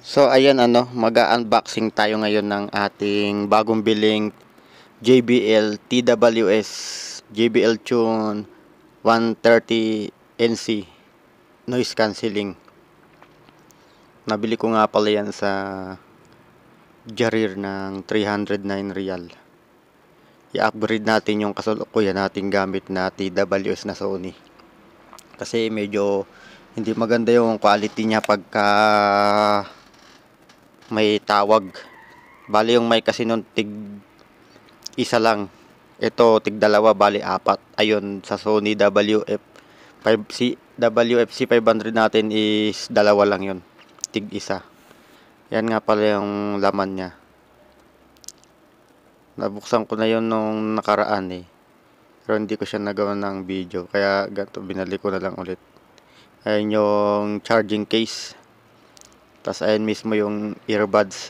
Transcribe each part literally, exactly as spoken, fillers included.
So ayan ano, mag-unboxing tayo ngayon ng ating bagong biling J B L T W S J B L Tune one thirty N C noise cancelling. Nabili ko nga pala yan sa Jarir ng three hundred nine real. I-upgrade natin yung kasalukuyan nating gamit na T W S na Sony. Kasi medyo hindi maganda yung quality niya pagka may tawag. Bali yung mic kasi nun tig isa lang. Ito tig dalawa, bali apat. Ayun sa Sony W F five C W F C five hundred natin is dalawa lang yun. Tig isa. Yan nga pala yung laman niya. Nabuksan ko na yun nung nakaraan eh. Pero hindi ko siya nagawa ng video. Kaya ganito, binalik ko na lang ulit. Ayan yung charging case. Tapos ayan mismo yung earbuds.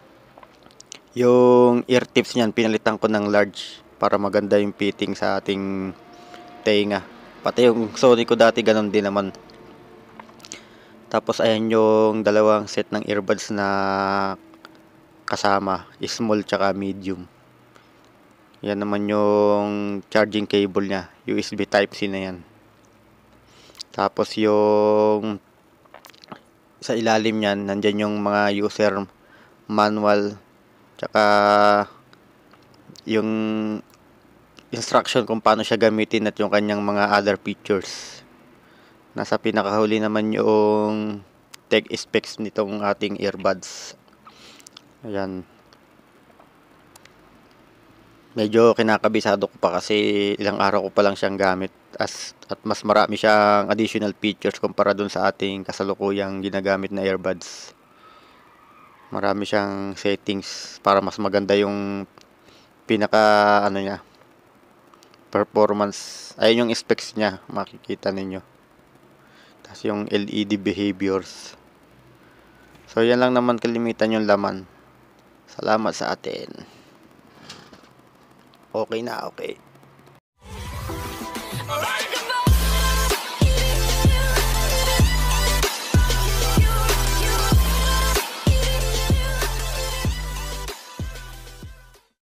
Yung ear tips niyan, pinalitan ko ng large para maganda yung fitting sa ating tenga. Pati yung Sony ko dati ganun din naman. Tapos ayan yung dalawang set ng earbuds na kasama, small tsaka medium. Yan naman yung charging cable niya, U S B type C na yan. Tapos yung sa ilalim niyan, nandyan yung mga user manual tsaka yung instruction kung paano siya gamitin at yung kanyang mga other features. Nasa pinakahuli naman yung tech specs nitong ating earbuds. Ayan. Medyo kinakabisado ko pa kasi ilang araw ko pa lang siyang gamit as, at mas marami siyang additional features kumpara dun sa ating kasalukuyang ginagamit na earbuds. Marami siyang settings para mas maganda yung pinaka ano niya, performance. Ayun yung specs niya, makikita ninyo. Tapos yung L E D behaviors. So yan lang naman kalimitan yung laman. Salamat sa atin. Okay na, okay.